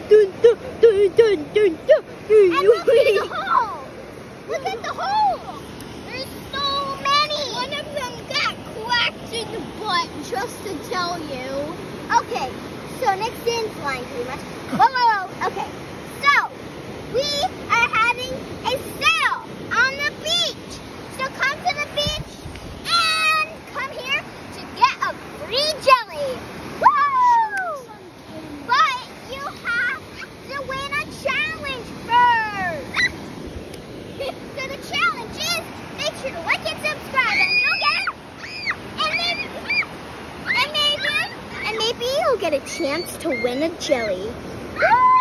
the hole. Look at the hole. There's so many. One of them got cracked in the butt, just to tell you. Okay, so next in flying pretty much. Whoa. Okay, so we are having a sale on the beach. So come to the beach and come here to get a free jelly. Woo! But you have to win a challenge first. So the challenge is make sure to like and subscribe and you'll get it. And maybe you'll get a chance to win a jelly. Woo!